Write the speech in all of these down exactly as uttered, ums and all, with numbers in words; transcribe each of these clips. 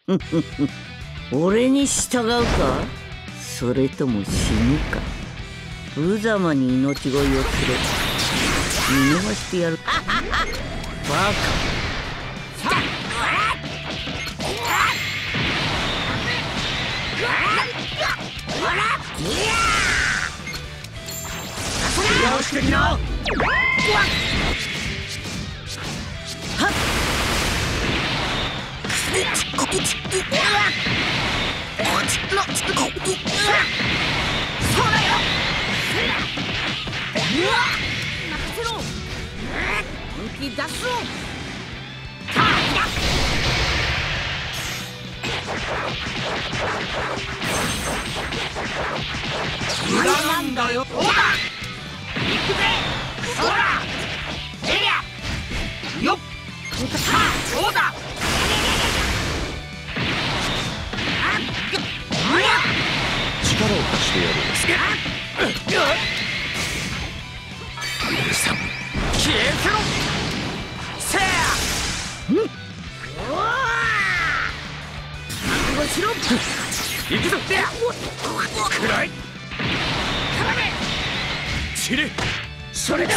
俺に従うか、それとも死ぬか。無様に命乞いをすれ見逃してやる。バカ。 よし的な。はっ。そうだよ。任せろ。本気出すぞ。無駄なんだよ。そうだ。行くぜ。そら。えりゃ。よっ。そうだ。 力を貸してやる。許さん。 消えてろ。せや。覚悟しろ。行くぞ。くらい。絡め。散れ。それだ。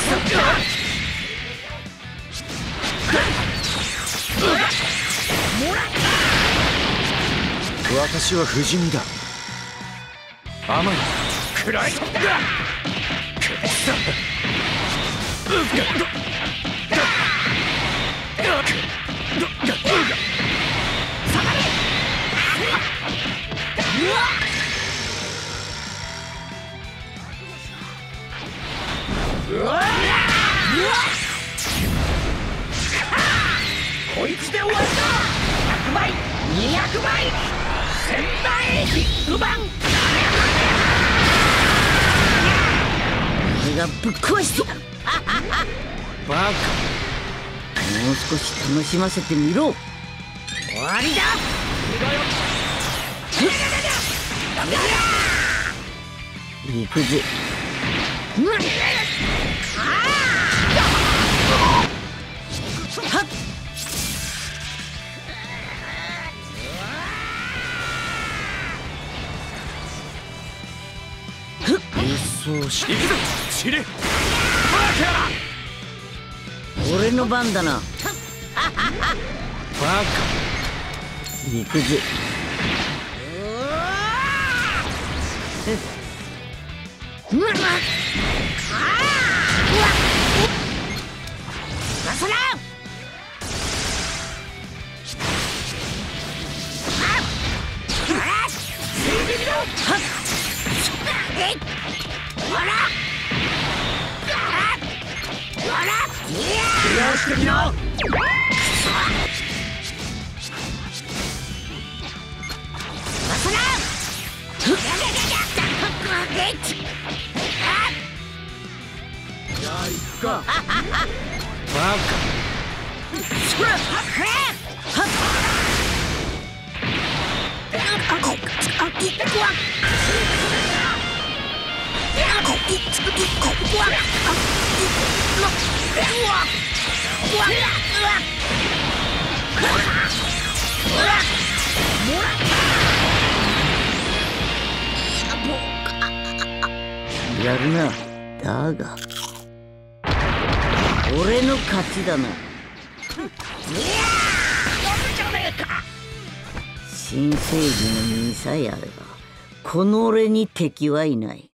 もらった。 私は不死身だ。甘い。 くらい。こいつで終わりだ。ひゃくばい、にひゃくばい、せんばい、ビッグバン。 俺がぶっ壊してやる。バカ。もう少し楽しませてみろ。 終わりだ。 行くぜ。はっ。 そうし。 行くぞ。散れ。バカ。俺の番だな。バカ。行くぜ。うわっ。 そら。よし的な。 バカ。やるな。だが俺の勝ちだな。新生児の身さえあればこの俺に敵はいない。